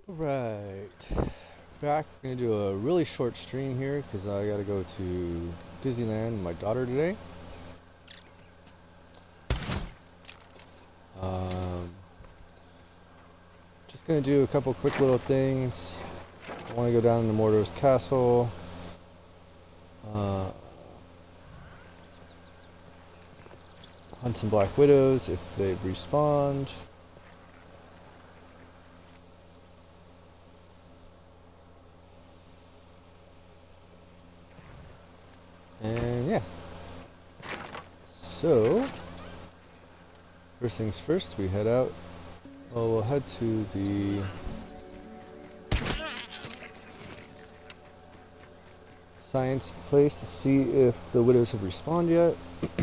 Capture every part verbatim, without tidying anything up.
Right, back. We're gonna do a really short stream here because I gotta go to Disneyland with my daughter today. Um, just gonna do a couple quick little things. I want to go down to Mordor's Castle. Uh, hunt some Black Widows if they respawn. And yeah. So, first things first, we head out. Well, we'll head to the science place to see if the widows have respawned yet.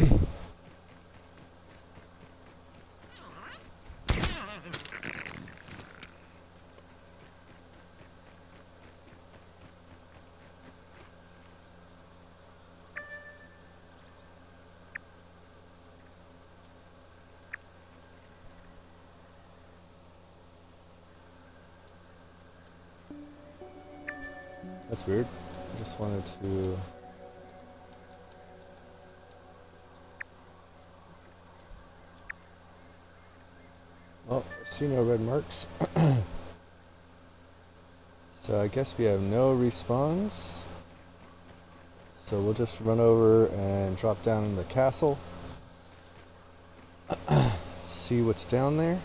That's weird. I just wanted to... Oh, I see no red marks. So I guess we have no respawns. So we'll just run over and drop down in the castle. See what's down there.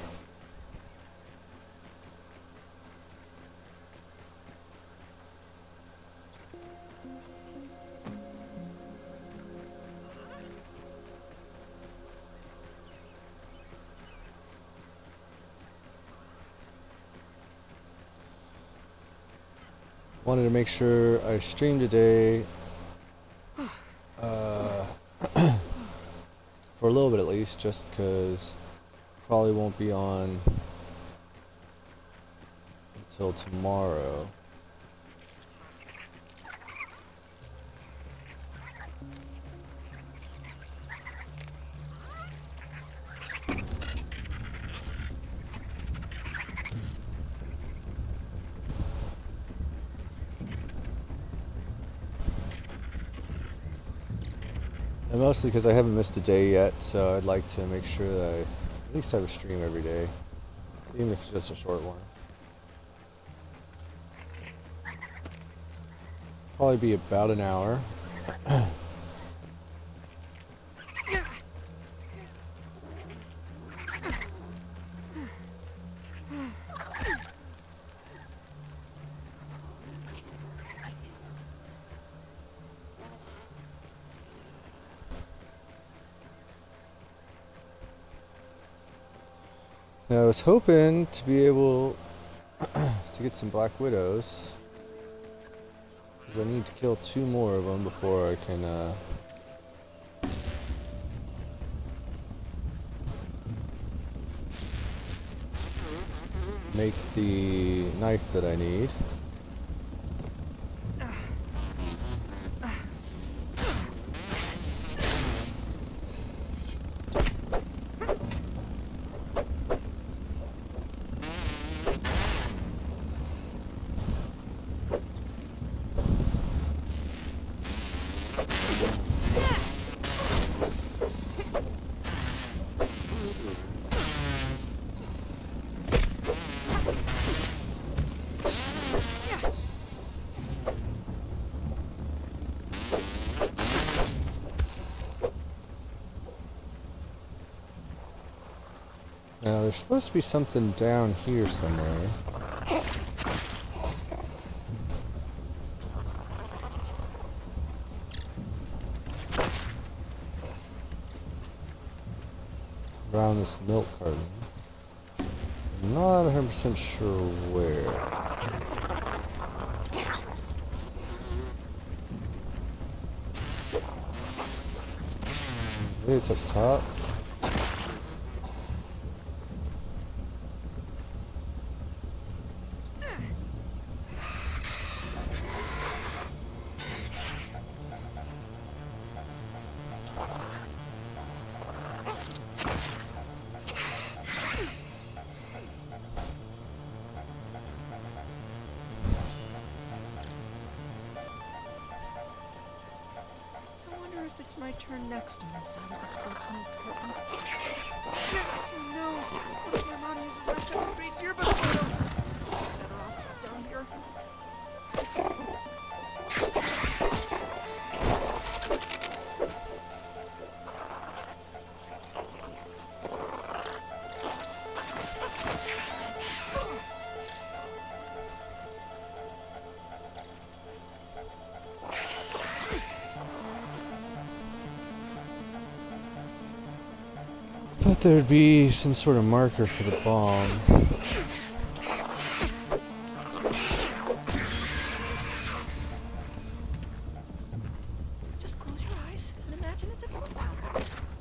Wanted to make sure I streamed today uh, for a little bit at least, just because probably won't be on until tomorrow. And mostly because I haven't missed a day yet, so I'd like to make sure that I at least have a stream every day, even if it's just a short one. Probably be about an hour. Now, I was hoping to be able to get some Black Widows, because I need to kill two more of them before I can uh, make the knife that I need. Now, there's supposed to be something down here somewhere. Around this milk carton. I'm not one hundred percent sure where. Maybe it's up top. her next on this side of the sportsman pit. No! My mom uses my second grade yearbook photo! Better off trapped down here. Thought there'd be some sort of marker for the bomb. Just close your eyes and imagine it's a foot powder.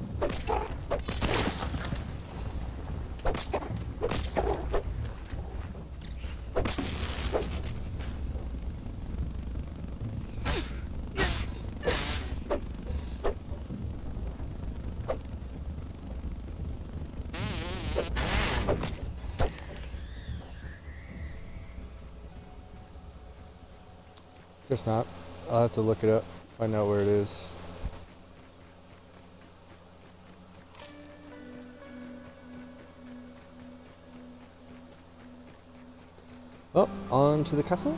Guess not. I'll have to look it up, find out where it is. Well, on to the castle.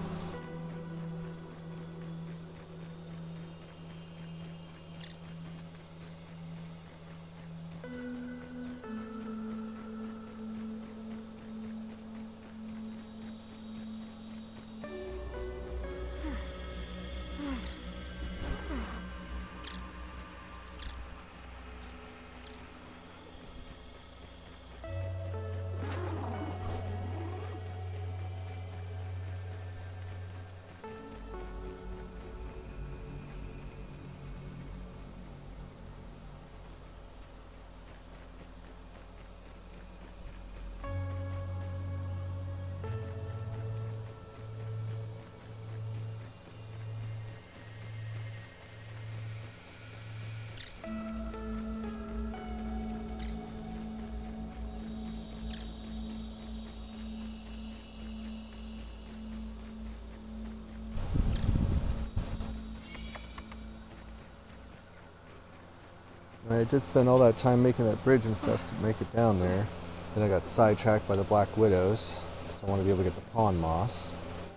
I did spend all that time making that bridge and stuff to make it down there. Then I got sidetracked by the Black Widows because I want to be able to get the Pawn Moss.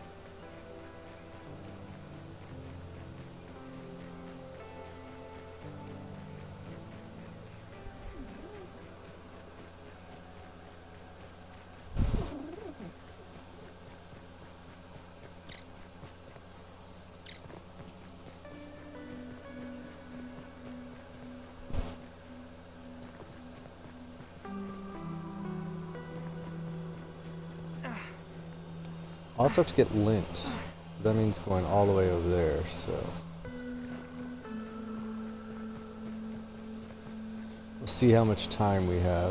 I also have to get lint. That means going all the way over there, so. We'll see how much time we have.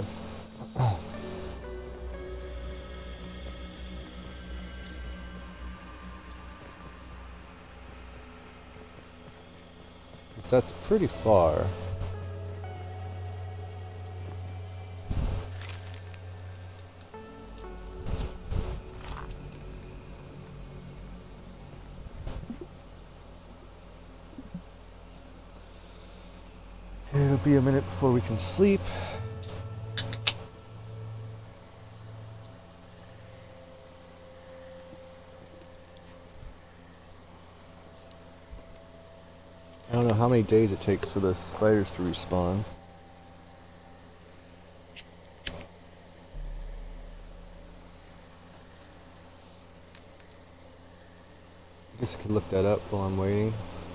That's pretty far. It'll be a minute before we can sleep. I don't know how many days it takes for the spiders to respawn. I guess I could look that up while I'm waiting.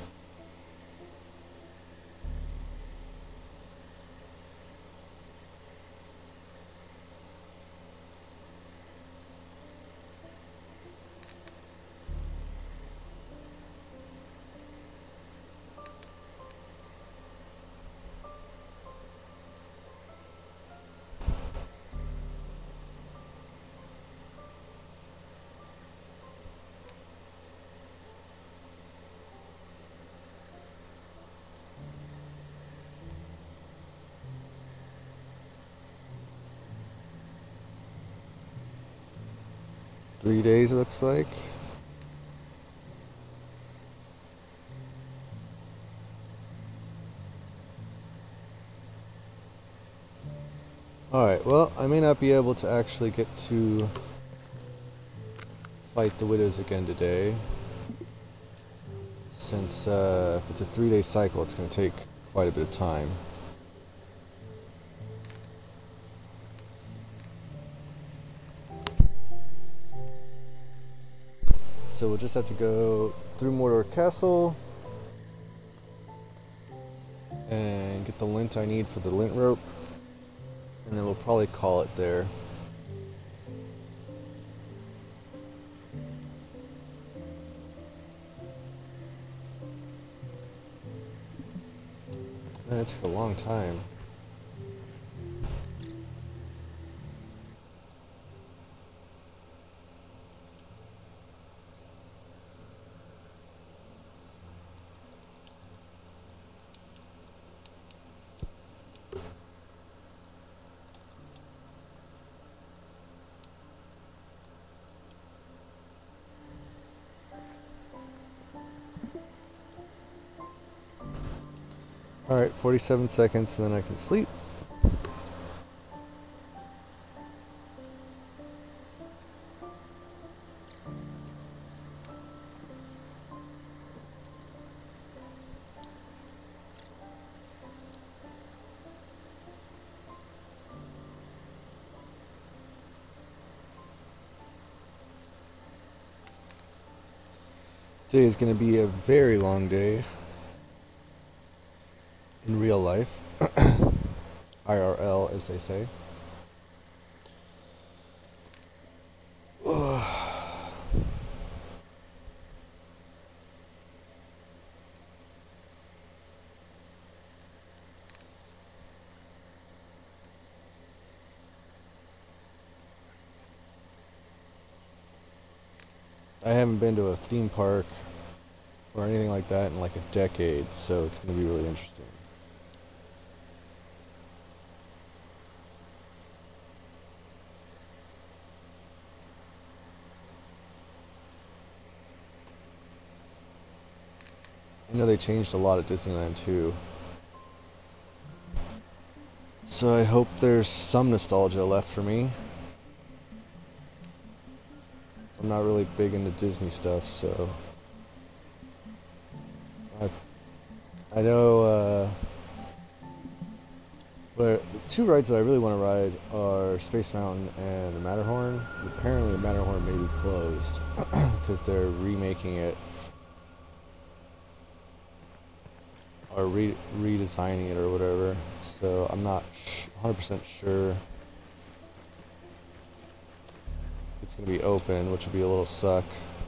Three days, it looks like. Alright, well, I may not be able to actually get to fight the widows again today, since uh, if it's a three-day cycle, it's going to take quite a bit of time. So we'll just have to go through Mordor Castle and get the lint I need for the lint rope, and then we'll probably call it there. Man, that takes a long time. Alright, forty-seven seconds, and then I can sleep. Today is going to be a very long day. In real life, I R L as they say. I haven't been to a theme park or anything like that in like a decade, so it's going to be really interesting. I know they changed a lot at Disneyland too, so I hope there's some nostalgia left for me. I'm not really big into Disney stuff, so I, I know uh, but the two rides that I really want to ride are Space Mountain and the Matterhorn. Apparently the Matterhorn may be closed because they're remaking it or re redesigning it or whatever, so I'm not one hundred percent sure if it's going to be open, which would be a little suck.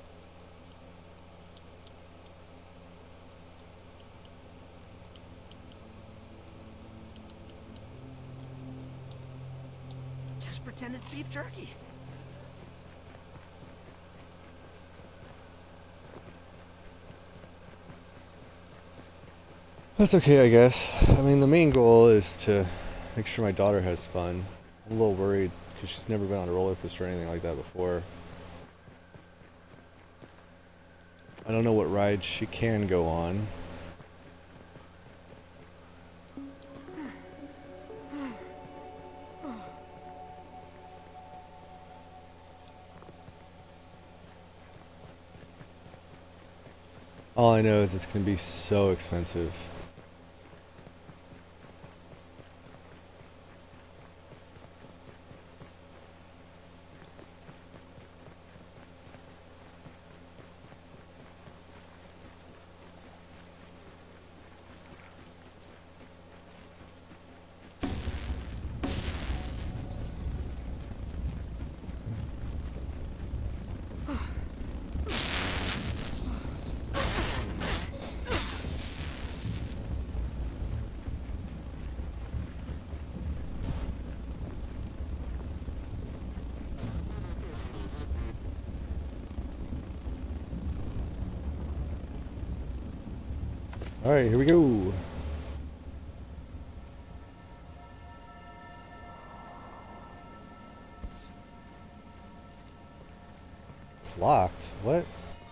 Just pretend it's beef jerky. That's okay, I guess. I mean, the main goal is to make sure my daughter has fun. I'm a little worried because she's never been on a roller coaster or anything like that before. I don't know what rides she can go on. All I know is it's going to be so expensive. Alright, here we go. It's locked. What?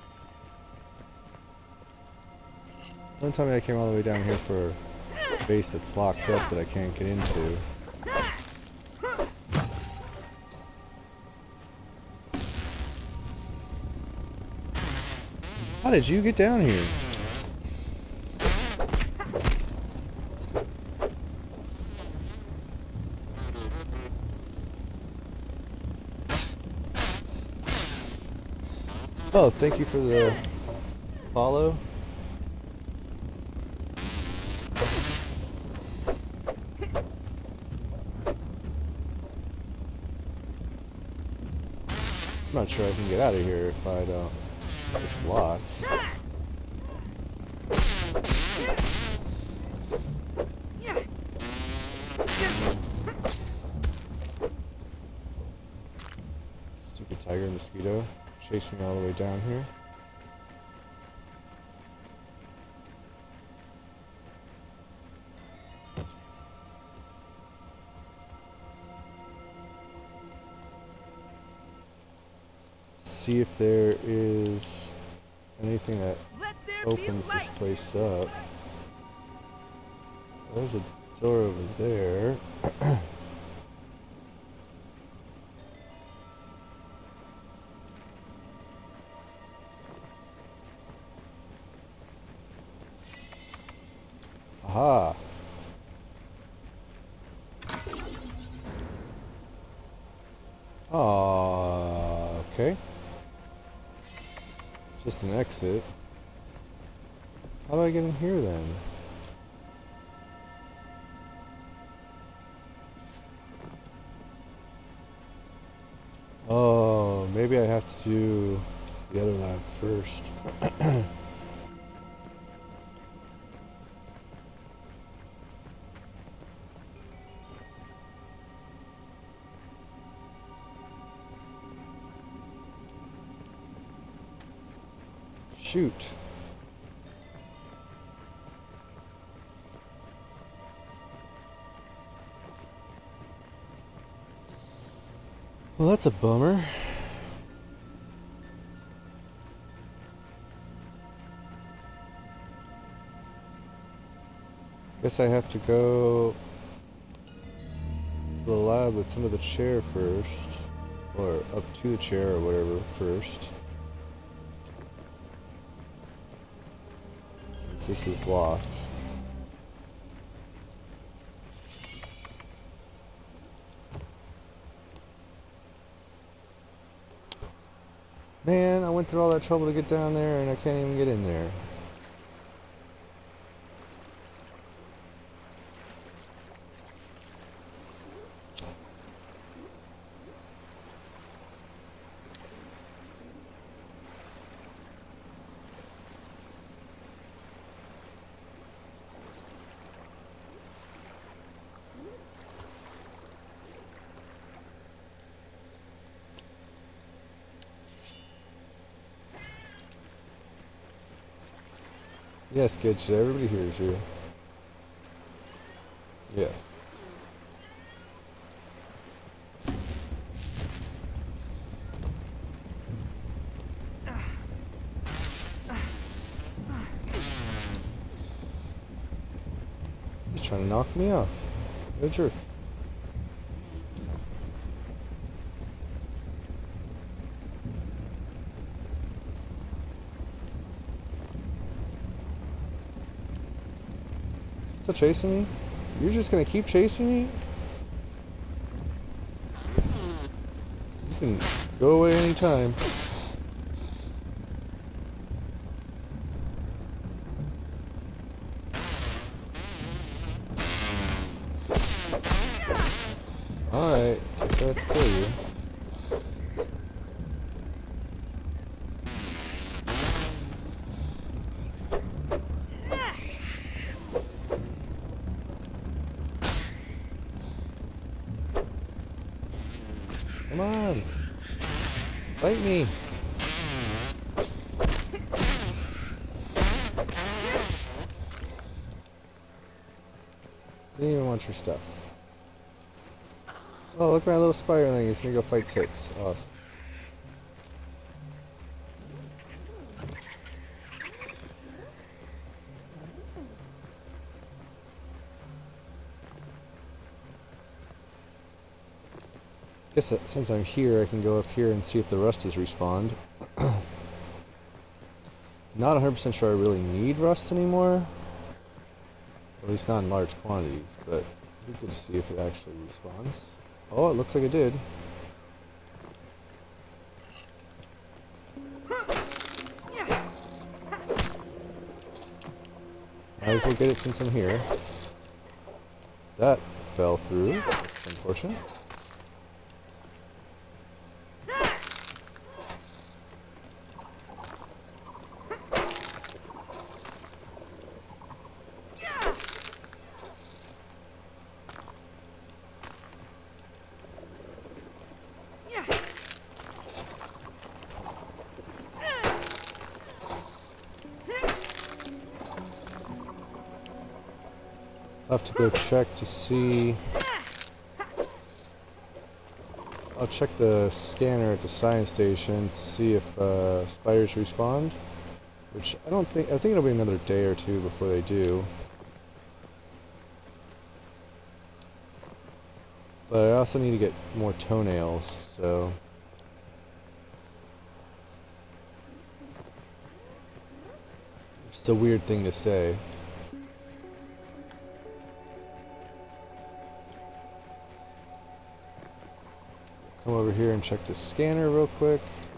Don't tell me I came all the way down here for a base that's locked up that I can't get into. How did you get down here? Oh, thank you for the follow. I'm not sure I can get out of here if I don't. It's locked. Stupid tiger mosquito chasing me all the way down here. See if there is anything that opens this place up. There's a door over there. Aha! Ah, okay. It's just an exit. How do I get in here then? Oh, maybe I have to do the other lab first. Shoot. Well, that's a bummer. Guess I have to go to the lab that's under the chair first, or up to the chair or whatever first. Since this is locked. Man, I went through all that trouble to get down there and I can't even get in there. Yes, Gidget, everybody hears you. Yes. He's trying to knock me off. What a jerk. Still chasing me? You're just gonna keep chasing me? You can go away anytime. Alright, guess I have to kill you. Come on! Fight me! Didn't even want your stuff. Oh, look at my little spiderling. He's gonna go fight ticks. Awesome. Guess that since I'm here, I can go up here and see if the rust has respawned. Not one hundred percent sure I really need rust anymore. At least not in large quantities, but we could see if it actually respawns. Oh, it looks like it did. Might as well get it since I'm here. That fell through. That's unfortunate. I'll have to go check to see. I'll check the scanner at the science station to see if uh, spiders respawn. Which I don't think. I think it'll be another day or two before they do. But I also need to get more toenails, so. It's a weird thing to say. Come over here and check the scanner real quick.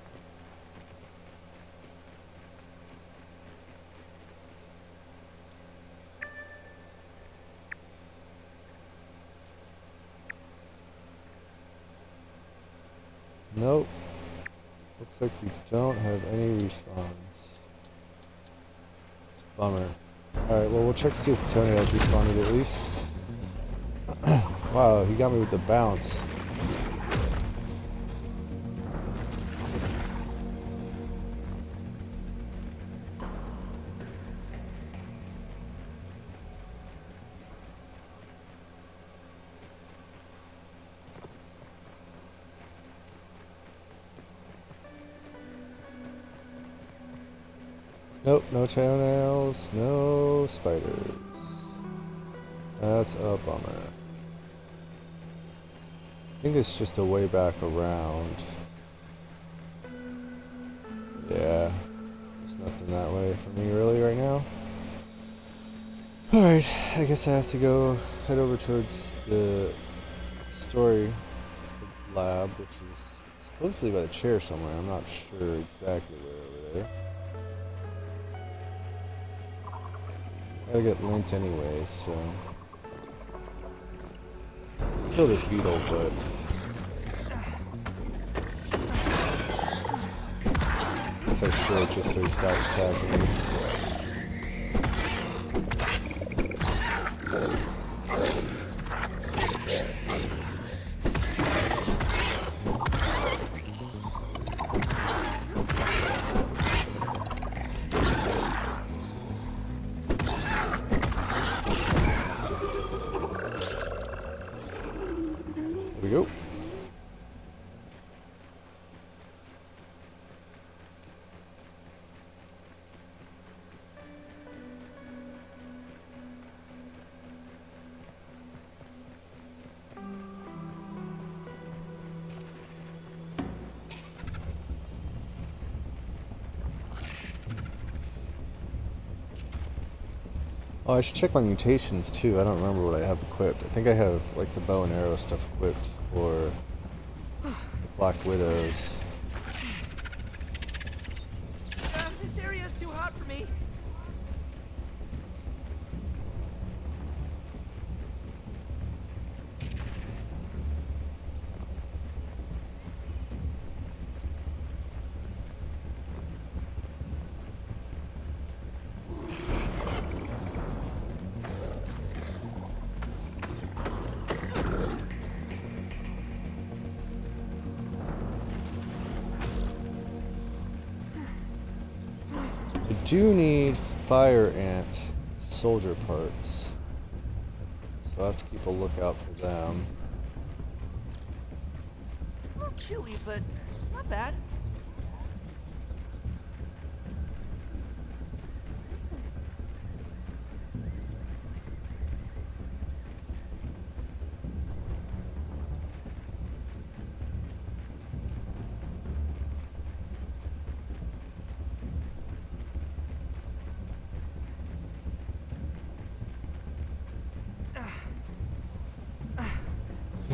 Nope. Looks like we don't have any respawns. Bummer. Alright, well we'll check to see if the toenails responded at least. Wow, he got me with the bounce. Nope, no toenails, no spiders. That's a bummer. I think it's just a way back around. Yeah, there's nothing that way for me really right now. Alright, I guess I have to go head over towards the story lab, which is supposedly by the chair somewhere. I'm not sure exactly where over there. Gotta get lint anyways, so. Kill this beetle, but. I guess I should just so he stops attacking me. There we go. Oh, I should check my mutations too. I don't remember what I have equipped. I think I have like the bow and arrow stuff equipped for the Black Widows. Uh, this area is too hot for me. I do need fire ant soldier parts, so I'll have to keep a lookout for them. A little chewy, but not bad.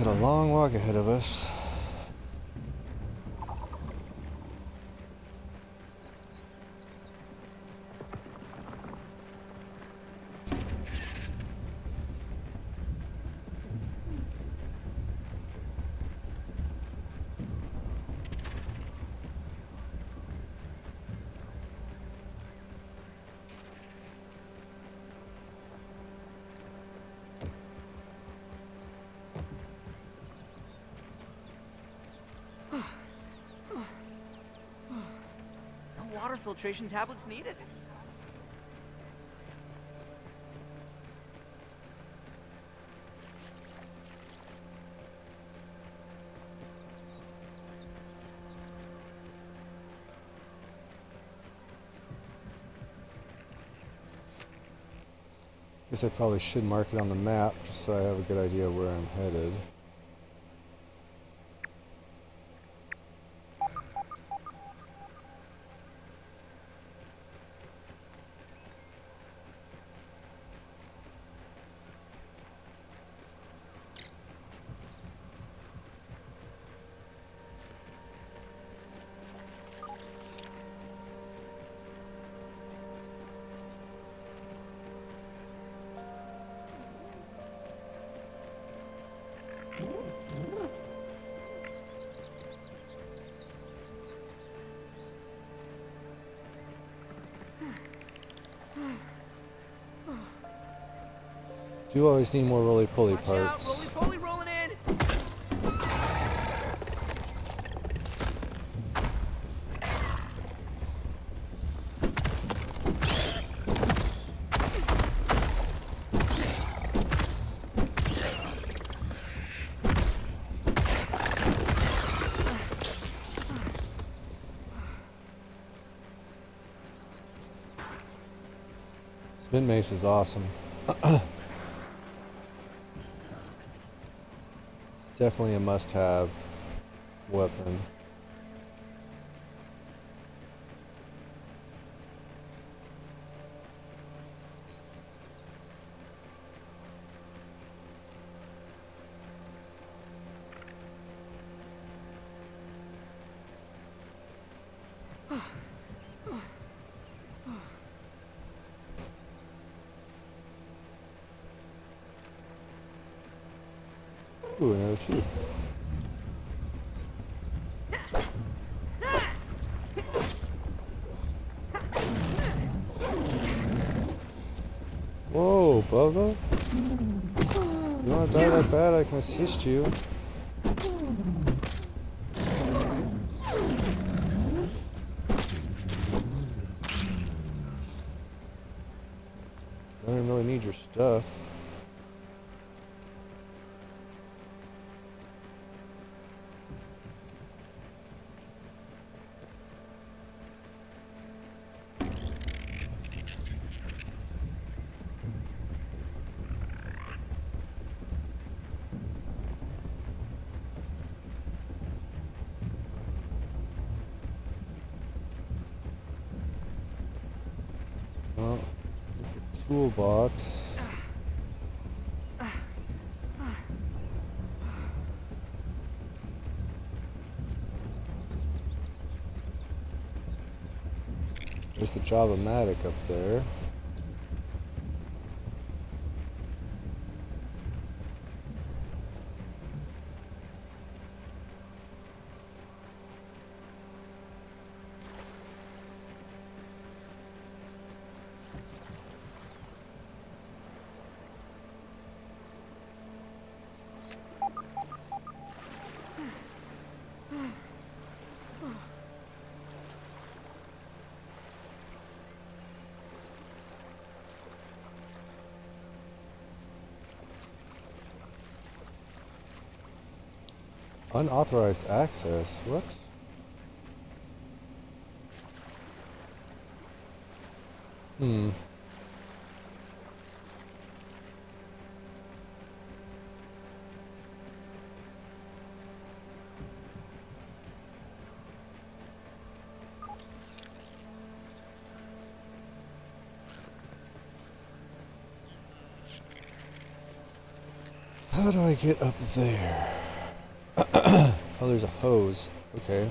a long walk ahead of us. Water filtration tablets needed. Guess I probably should mark it on the map just so I have a good idea of where I'm headed. Do always need more roly-poly Watch parts. out, roly-poly rolling in. Spin mace is awesome. It's definitely a must-have weapon. Ooh, another tooth. Whoa, Bubba. You want to die that bad? I can assist you. Don't even really need your stuff. Well, the toolbox. There's the Java-matic up there. Unauthorized access? What? Hmm. How do I get up there? Oh, there's a hose. Okay.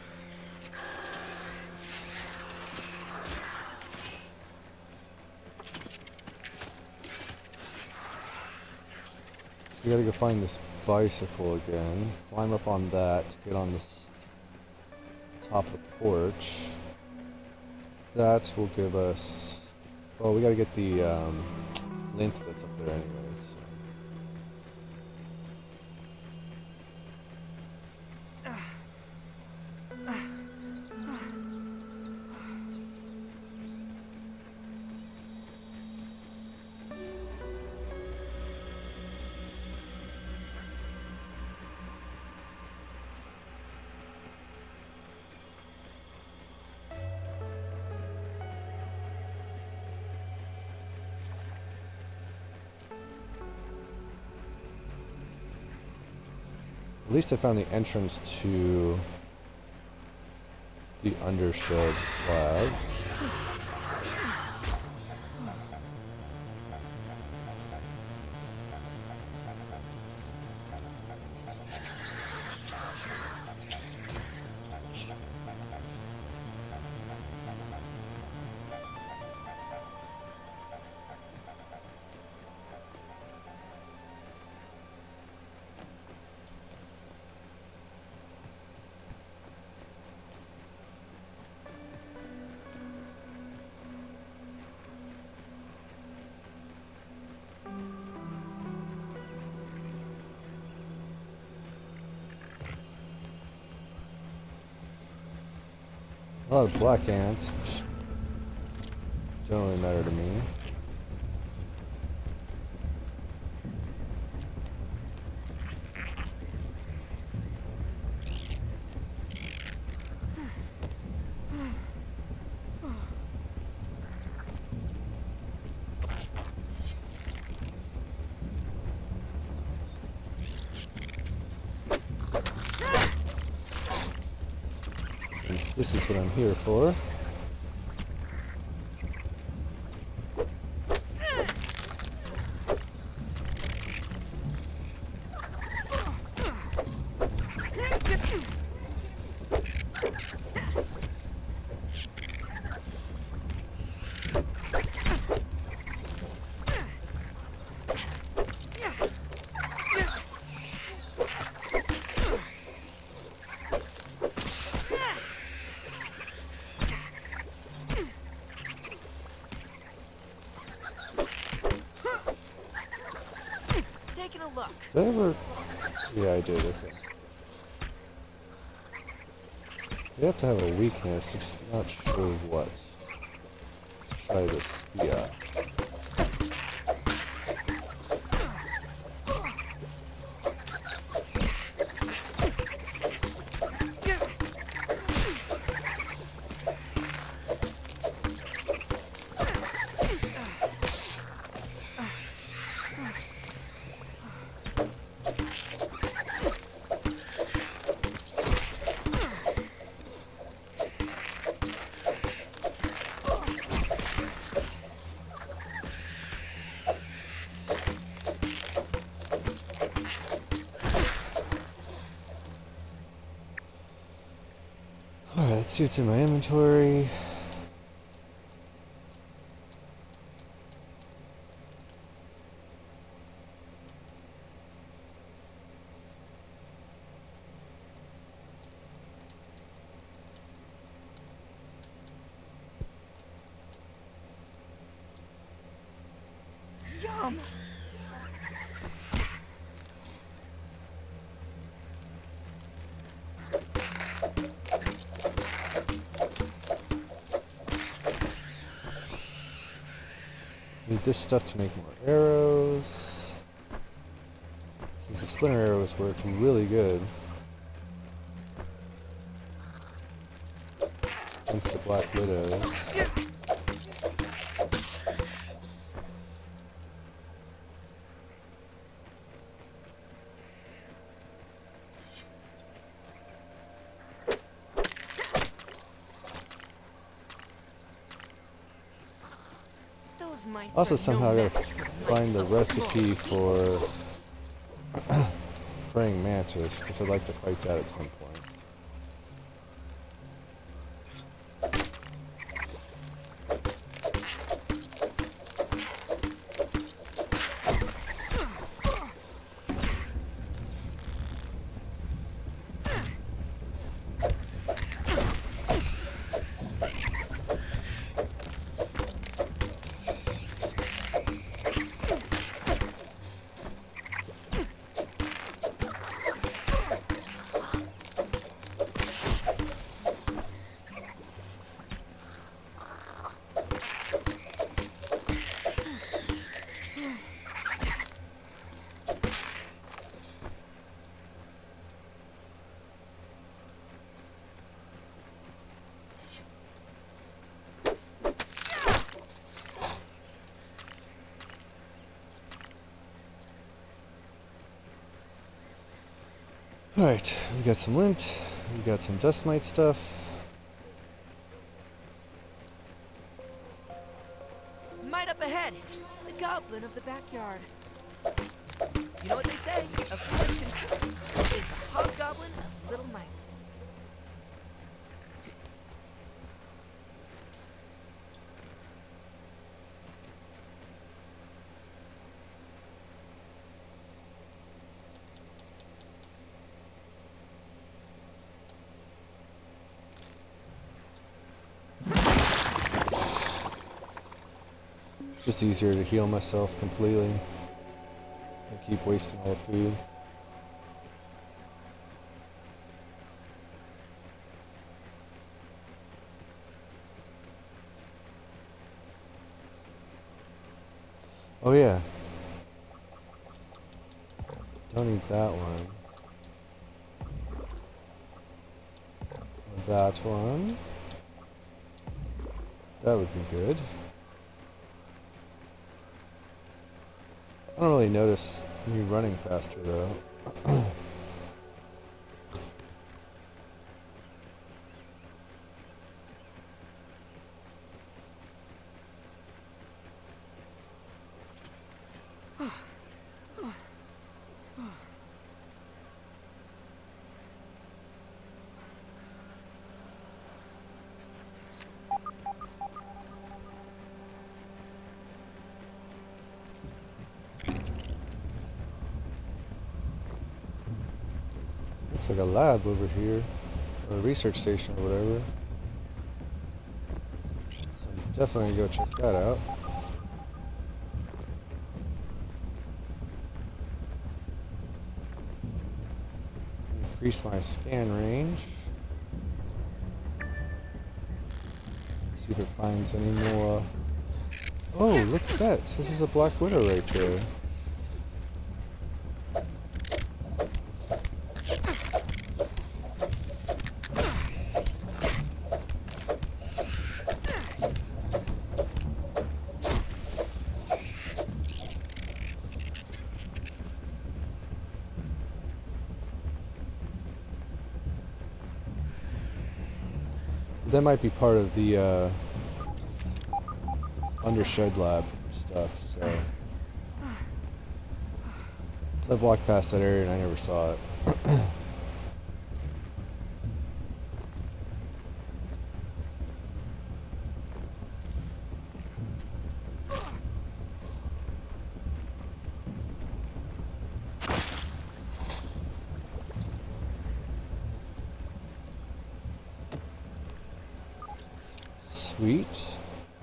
We gotta go find this bicycle again. Climb up on that. Get on this top of the porch. That will give us. Oh, we gotta get the um, lint that's up there, anyways. So. At least I found the entrance to the Undershed lab. A lot of black ants, which don't really matter to me. This is what I'm here for. Did I ever? Yeah, I did. Okay. You have to have a weakness. I'm just not sure what. Let's try this. Yeah. Alright, let's see what's in my inventory. Yum! Need this stuff to make more arrows. Since the splinter arrows work really good against the Black Widows. Also, somehow I gotta find the recipe for praying mantis, because I'd like to fight that at some point. Alright, we got some lint, we got some dust mite stuff. Might up ahead. The goblin of the backyard. You know what they say? A foolish consistency is the hobgoblin of little mites. Just easier to heal myself completely. I keep wasting all the food. Oh yeah. Don't eat that one. That one. That would be good. I don't really notice me running faster though. Looks like a lab over here, or a research station or whatever. So I'm definitely gonna go check that out. Increase my scan range. See if it finds any more. Oh, look at that! It says there's a Black Widow right there. That might be part of the uh, Undershed lab stuff, so. So I walked past that area and I never saw it. Sweet.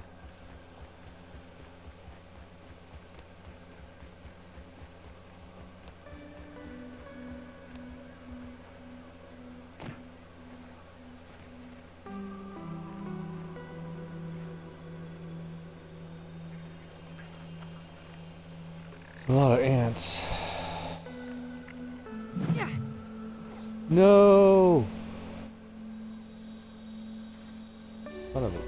A lot of ants. No! Son of a...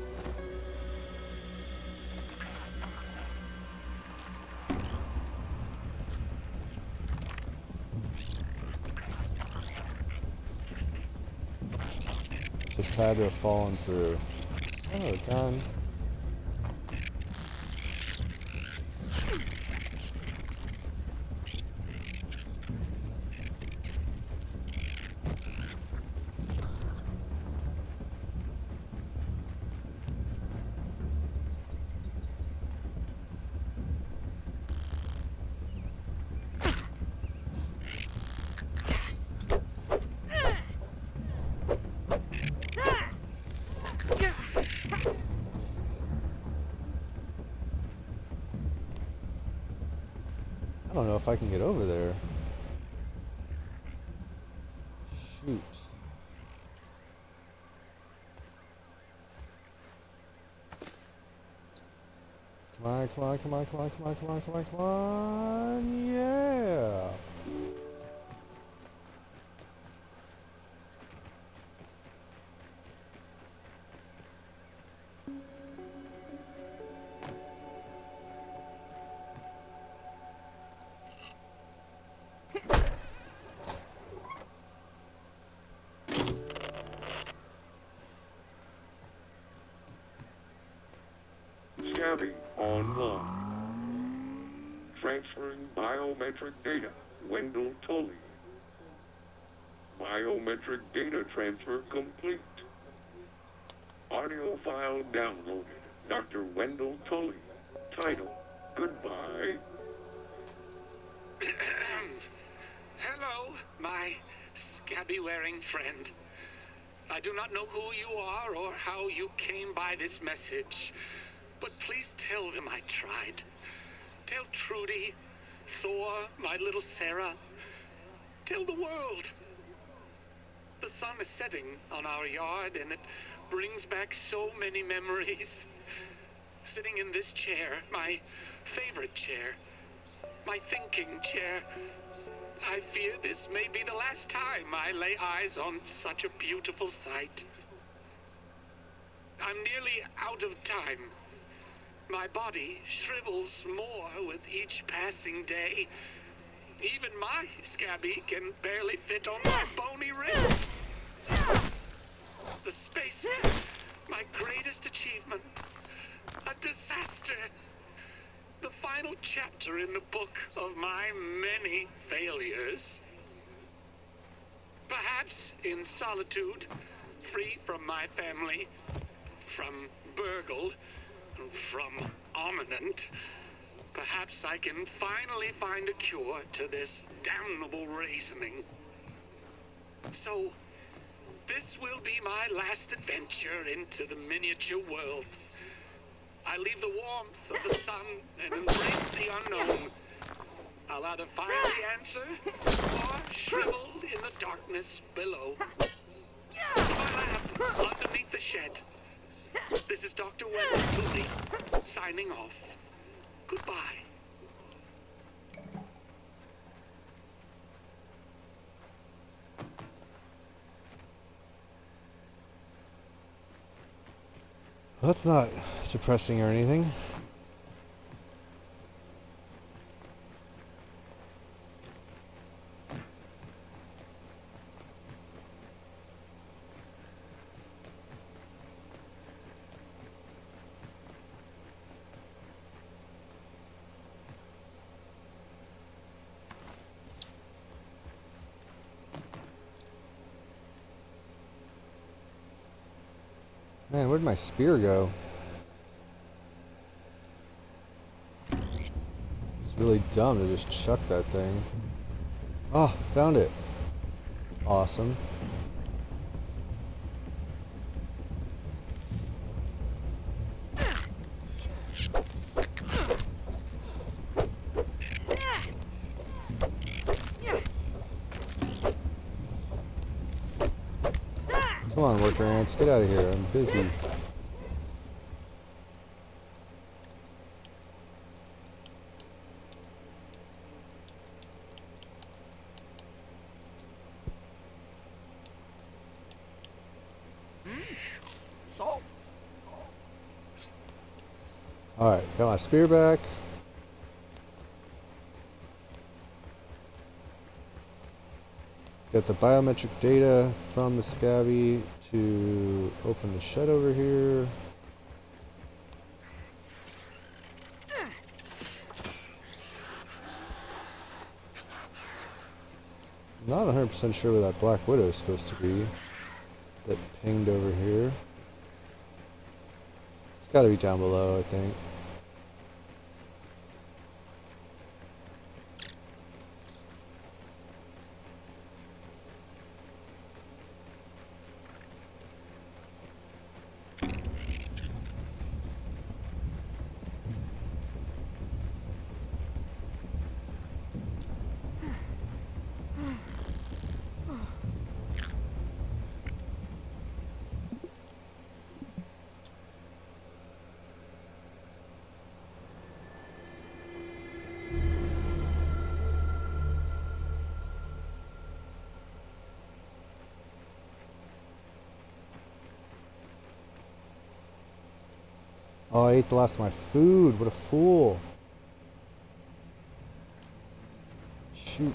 Just had to have fallen through. Son of a gun. I don't know if I can get over there. Shoot. Come on, come on, come on, come on, come on, come on, come on, come on. Yeah. Scabby online. Transferring biometric data. Wendell Tully. Biometric data transfer complete. Audio file downloaded. Doctor Wendell Tully. Title: Goodbye. Hello, my scabby-wearing friend. I do not know who you are or how you came by this message, but please tell them I tried. Tell Trudy, Thor, my little Sarah. Tell the world. The sun is setting on our yard, and it brings back so many memories. Sitting in this chair, my favorite chair, my thinking chair, I fear this may be the last time I lay eyes on such a beautiful sight. I'm nearly out of time. My body shrivels more with each passing day. Even my scabby can barely fit on my bony wrist. The space, my greatest achievement, a disaster. The final chapter in the book of my many failures. Perhaps in solitude, free from my family, from Burgle, from Ominent, perhaps I can finally find a cure to this damnable reasoning. So, this will be my last adventure into the miniature world. I leave the warmth of the sun and embrace the unknown. I'll either find the answer or shrivel in the darkness below. To my lab, underneath the shed. This is Doctor Wendell Tully, signing off. Goodbye. Well, that's not depressing or anything. Man, where'd my spear go? It's really dumb to just chuck that thing. Oh, found it. Awesome. Come on, worker ants, get out of here. I'm busy. Salt. Alright, got my spear back. Got the biometric data from the scabby to open the shed over here. Not one hundred percent sure where that Black Widow is supposed to be. That pinged over here. It's got to be down below, I think. Oh, I ate the last of my food. What a fool. Shoot.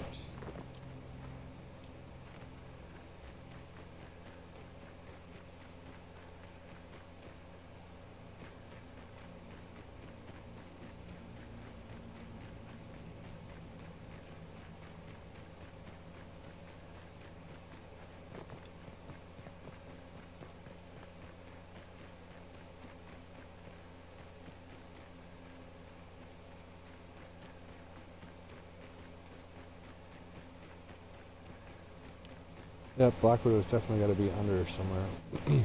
Yeah, Black Widow's definitely got to be under somewhere.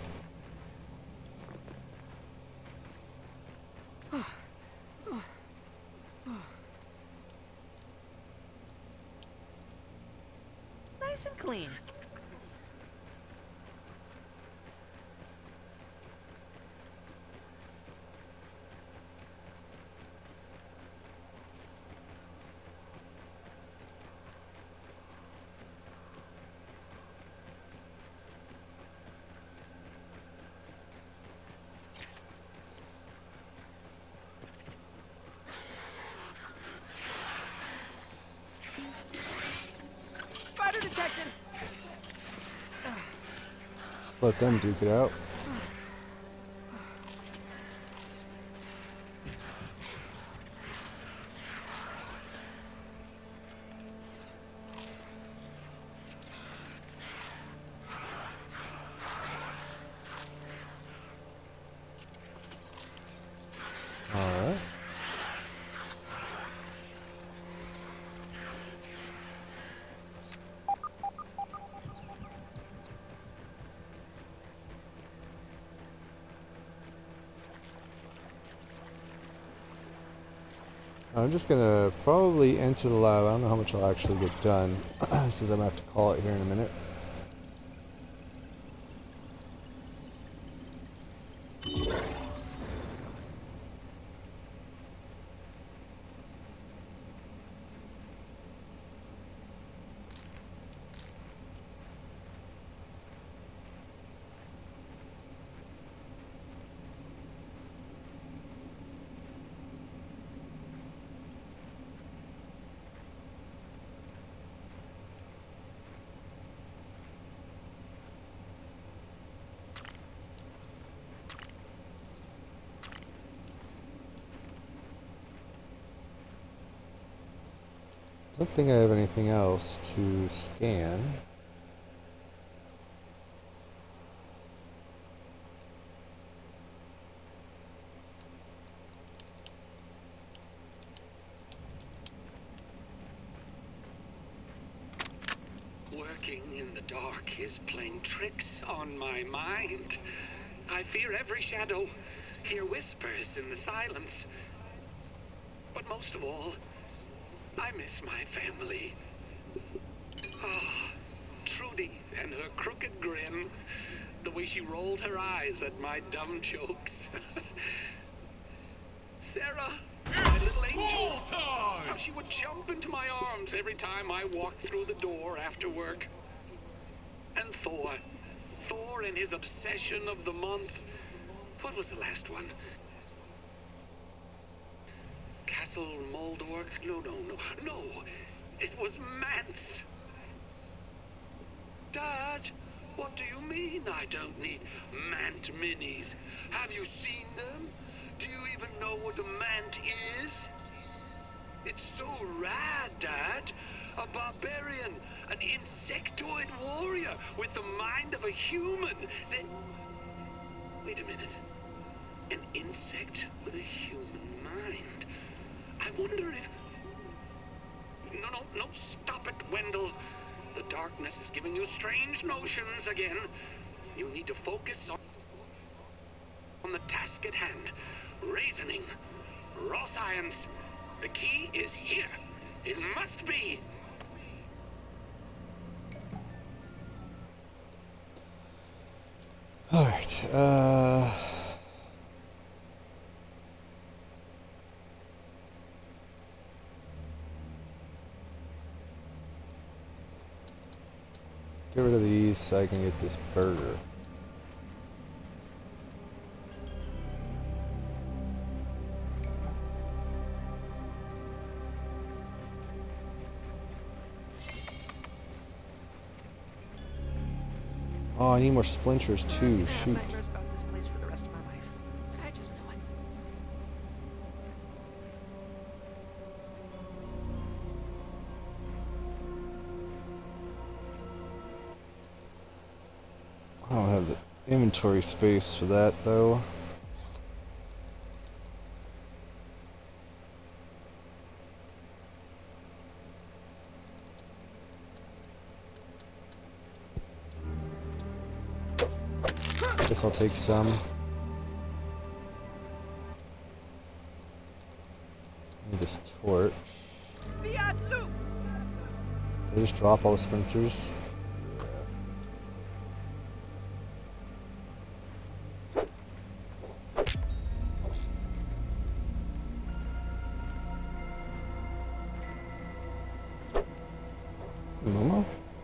Nice and clean. Spider detected. Just let them duke it out. Alright. I'm just gonna probably enter the lab. I don't know how much I'll actually get done, since I'm gonna have to call it here in a minute. I don't think I have anything else to scan. Working in the dark is playing tricks on my mind. I fear every shadow, hear whispers in the silence. But most of all, I miss my family. Ah, Trudy and her crooked grin, the way she rolled her eyes at my dumb jokes. Sarah, my little angel, how she would jump into my arms every time I walked through the door after work. And Thor, Thor and his obsession of the month. What was the last one? Castle Moldork? No, no, no. No, it was Mance. Dad, what do you mean I don't need Mant minis? Have you seen them? Do you even know what a Mant is? It's so rad, Dad. A barbarian, an insectoid warrior with the mind of a human. Then... Wait a minute. An insect with a human mind. I wonder if... No, no, no, stop it, Wendell. The darkness is giving you strange notions again. You need to focus on, on the task at hand. Reasoning. Raw science. The key is here. It must be. Alright, uh... get rid of these so I can get this burger. Oh, I need more splinters too. I'm gonna have Shoot. nightmares about this place for the rest of my life. I just know it. I don't have the inventory space for that though. Guess I'll take some. Need this torch. Fiat Lux! Did I just drop all the splinters? Momo?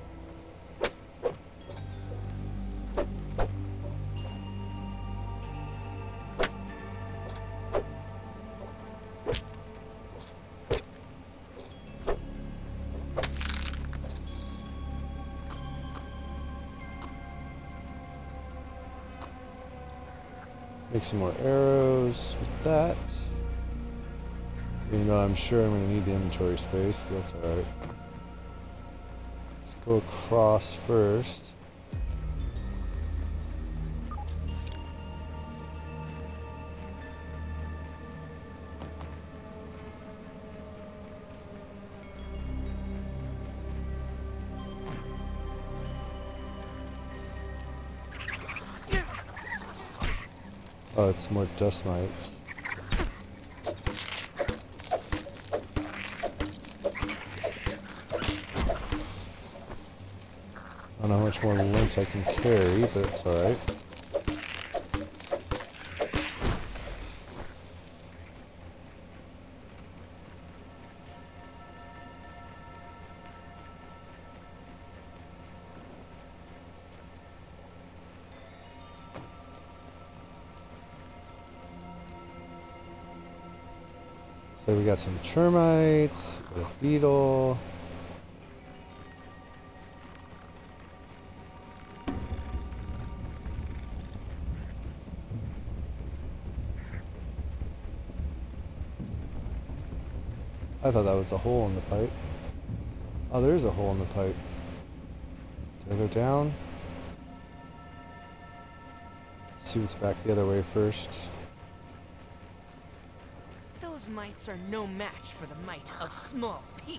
Make some more arrows with that. Even though I'm sure I'm going to need the inventory space, but that's alright. Let's go across first. Oh, it's more dust mites. I don't know how much more lint I can carry, but it's alright. So we got some termites, a beetle. I thought that was a hole in the pipe. Oh, there is a hole in the pipe. Do I go down? Let's see what's back the other way first. Those mites are no match for the might of Small Pete.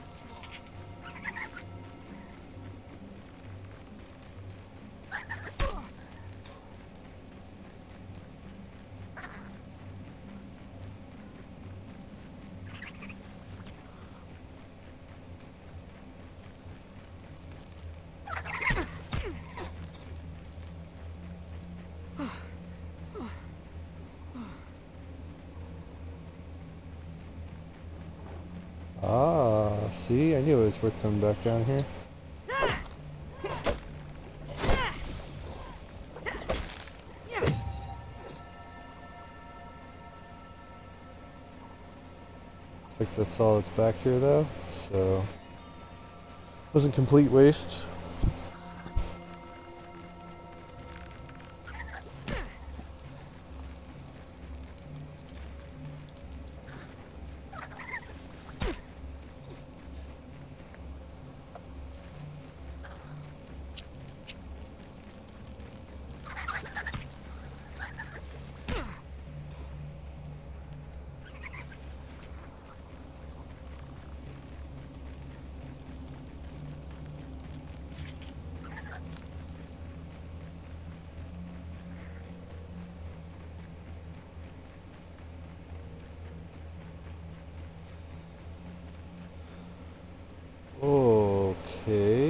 Ah, see? I knew it was worth coming back down here. Looks like that's all that's back here though, so wasn't complete waste. Okay.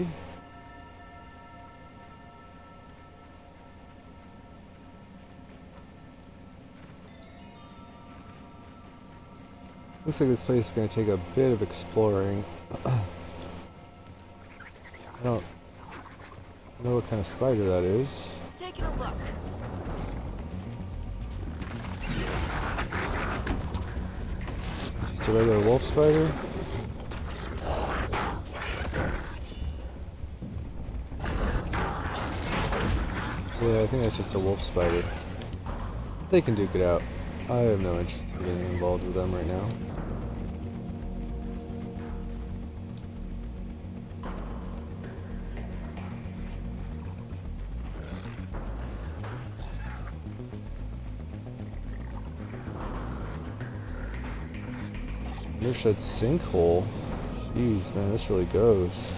Looks like this place is going to take a bit of exploring. I don't know what kind of spider that is. Taking a look. Just a regular wolf spider. Yeah, I think that's just a wolf spider. They can duke it out. I have no interest in getting involved with them right now. Watershed sinkhole. Jeez, man, this really goes.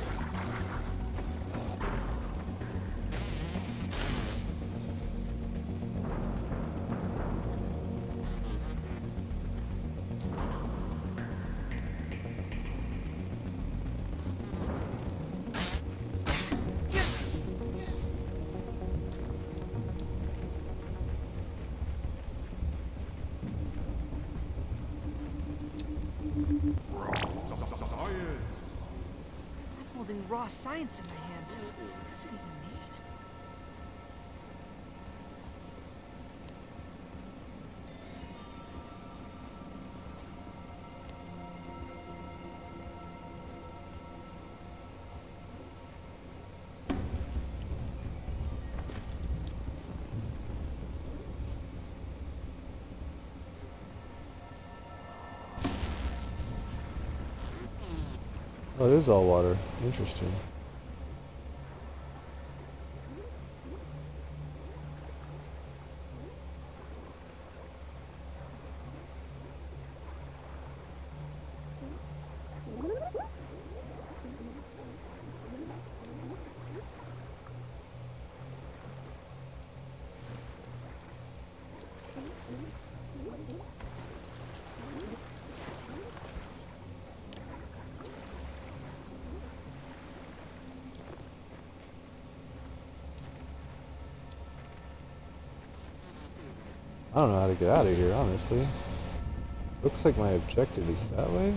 I'm holding raw science in my hands. What does it even mean? Oh, it is all water. Interesting. I don't know how to get out of here, honestly. Looks like my objective is that way.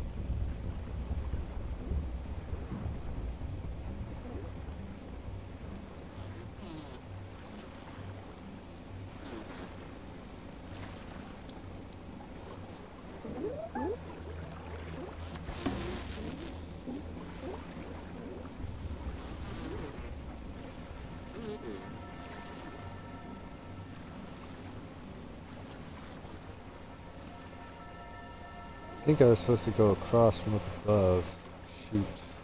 I think I was supposed to go across from up above. Shoot.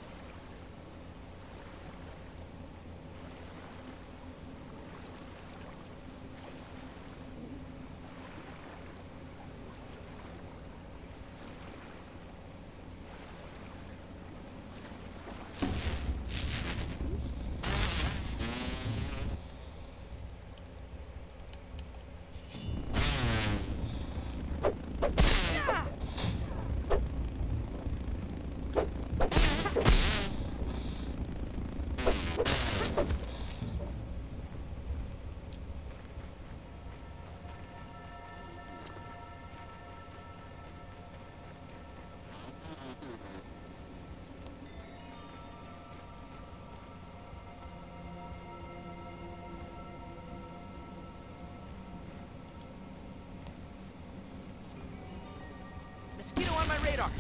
Mosquito on my radar.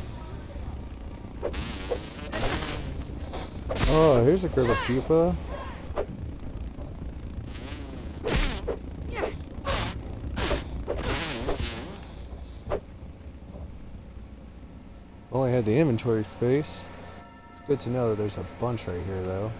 Oh, here's a group of pupa. Only had the inventory space. It's good to know that there's a bunch right here, though.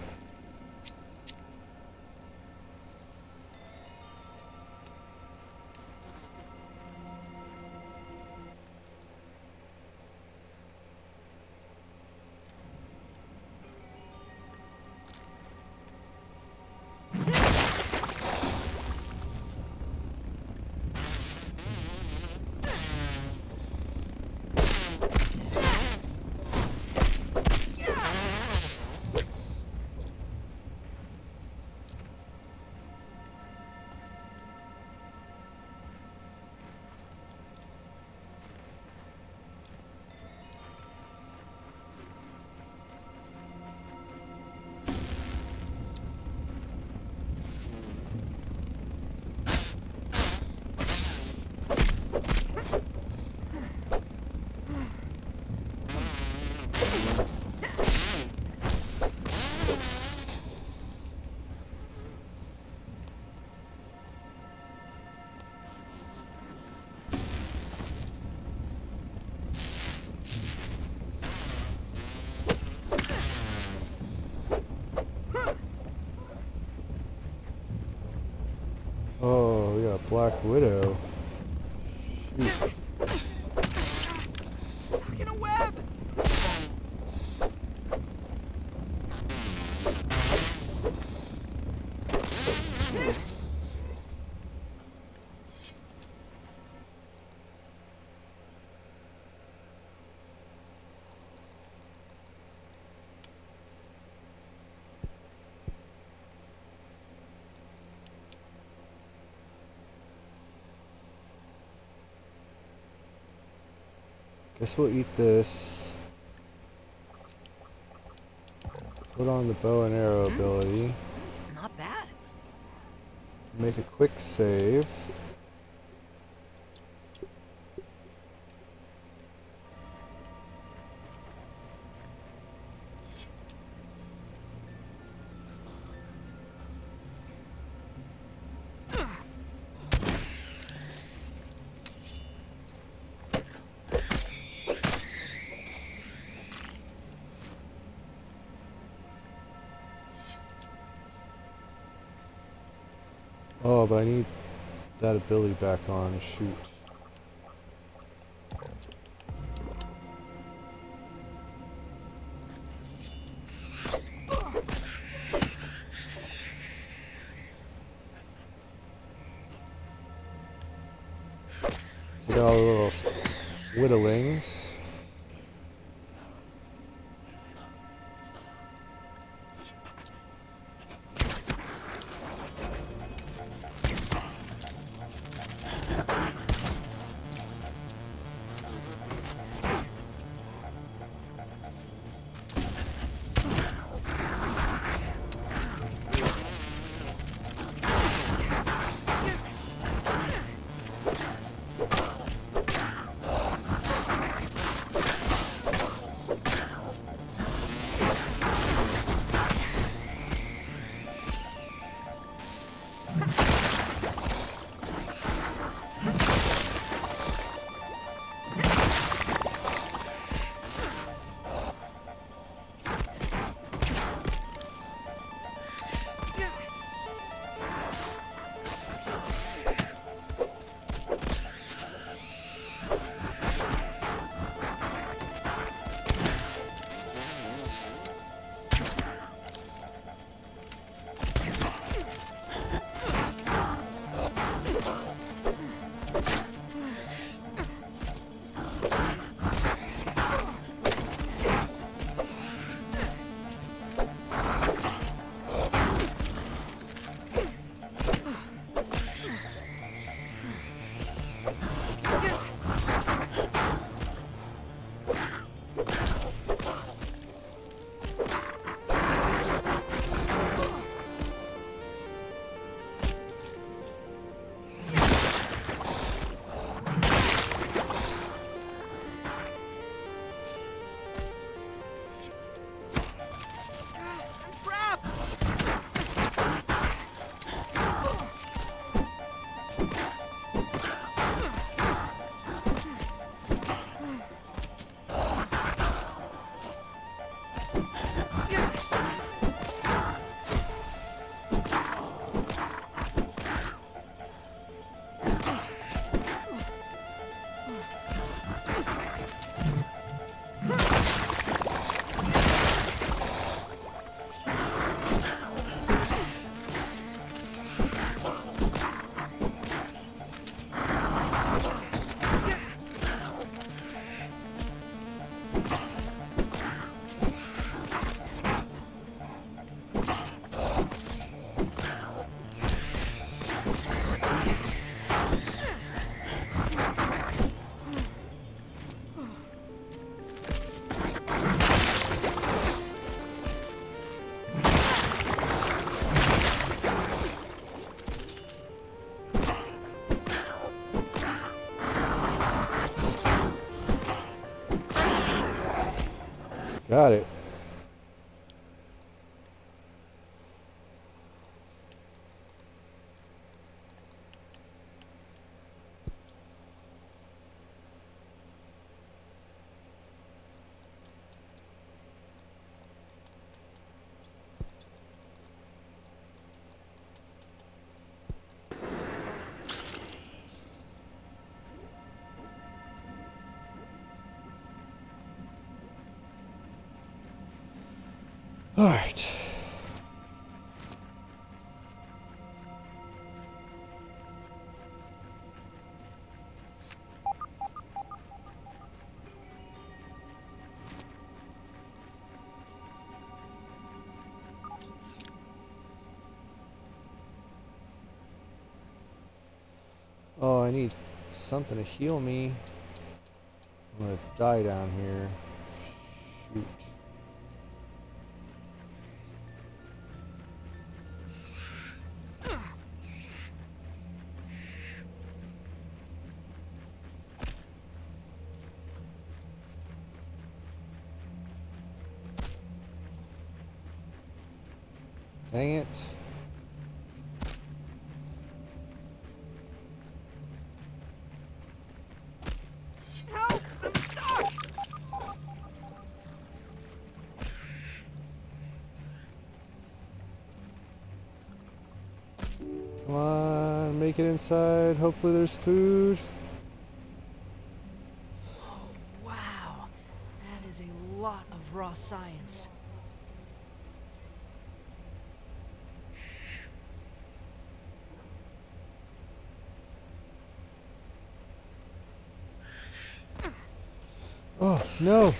Oh, we got a Black Widow. Shoot. Stuck in a web! Guess we'll eat this. Put on the bow and arrow ability. Not bad. Make a quick save. Oh, but I need that ability back on. Shoot. Take all the little whittlings. Got it. Alright. Oh, I need something to heal me. I'm gonna die down here. Shoot. Dang it. Help! I'm stuck! Come on, make it inside. Hopefully there's food. Oh, wow. That is a lot of raw science. Oh, no.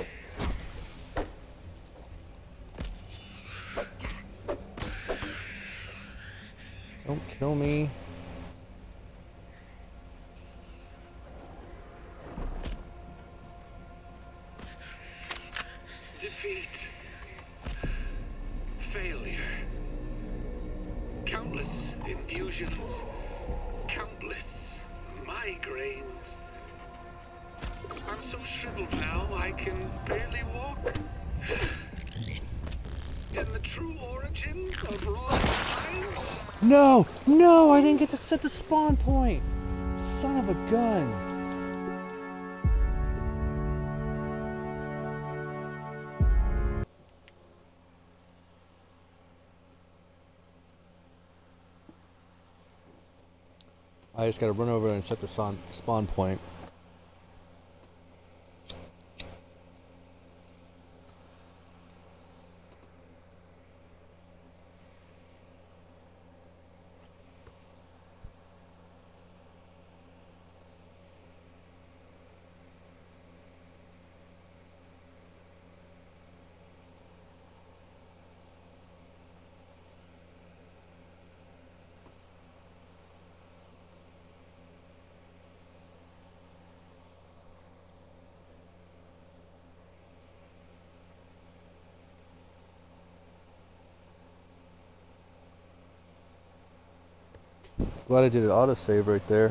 Don't kill me. Defeat. Failure. Countless infusions. Countless migraines. I'm so shriveled now I can barely walk. And the true origin of raw science? No! No! I didn't get to set the spawn point! Son of a gun! I just gotta run over and set the spawn spawn point. Glad I did an autosave right there.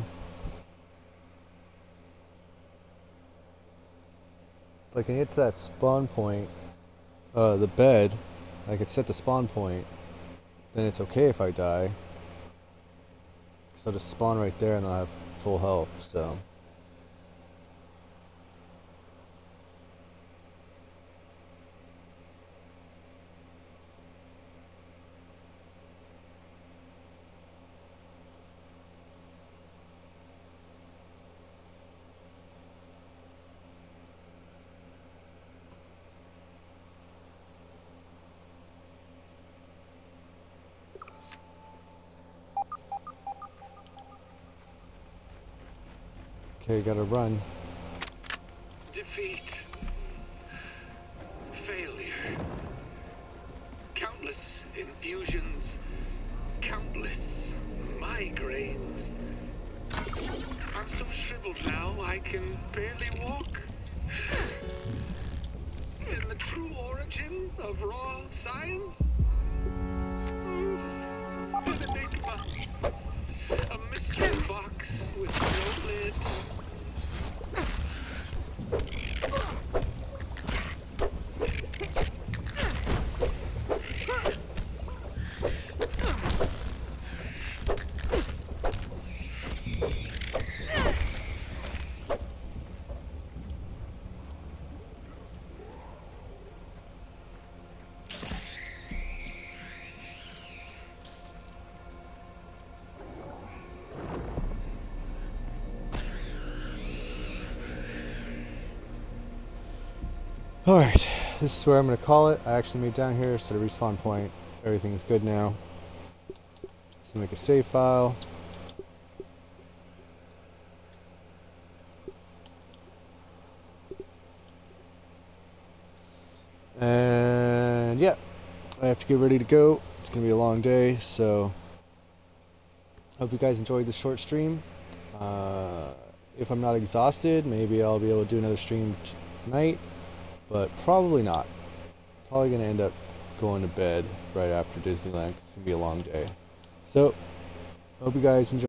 If I can get to that spawn point, uh, the bed, I could set the spawn point, then it's okay if I die. Because I'll just spawn right there and I'll have full health, so. Okay, gotta run. Defeat. Failure. Countless infusions. Countless migraines. I'm so shriveled now I can barely walk. And the true origin of raw science? An enigma. A mystery box with no lid. Alright. this is where I'm going to call it. I actually made down here, set a respawn point. Everything is good now. So make a save file. And yeah, I have to get ready to go. It's going to be a long day, so hope you guys enjoyed this short stream. Uh, if I'm not exhausted, maybe I'll be able to do another stream tonight, but probably not. Probably going to end up going to bed right after Disneyland 'cause it's going to be a long day. So, hope you guys enjoy.